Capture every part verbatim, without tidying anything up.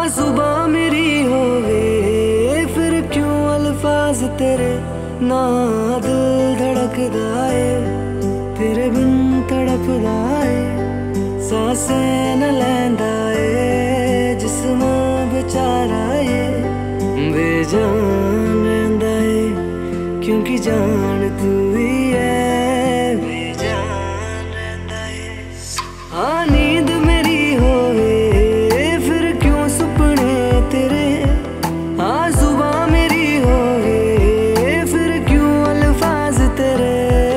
हाँ सुबह मेरी होवे फिर क्यों अल्फाज तेरे ना दिल धड़कदा है तेरे बिन तड़पदा है सांसें न लैंदा है जिस्म बेचारा है बेजान रहिंदा है क्योंकि जान तू ही है बेजान रहिंदा है। हाँ नींद मेरी होवे फिर क्यों सुपने तेरे हाँ सुबह मेरी होवे फिर क्यों अल्फाज तेरे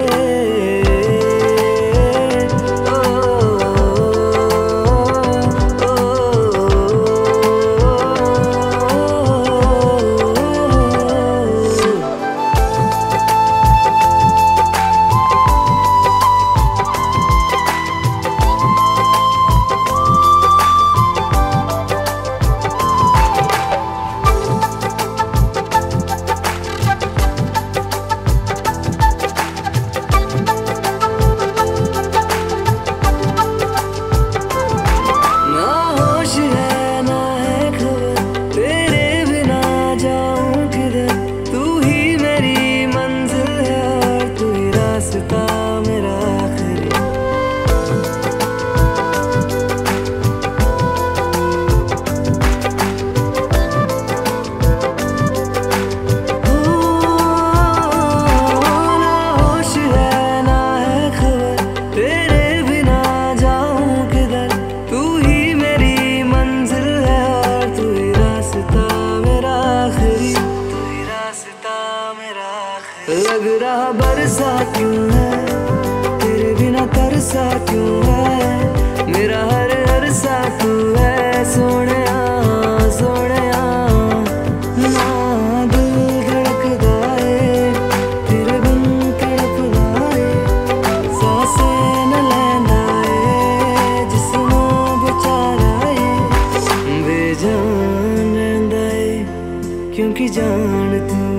लग रहा बरसा क्यों है तेरे बिना तरसा क्यों है मेरा हर अरसा तू है सोने सोने ना दिल धड़कदा है तेरे बिन तड़पदा है सांसें न लैंदा है जिस्म बेचारा है बेजान रहिंदा है क्योंकि जान तू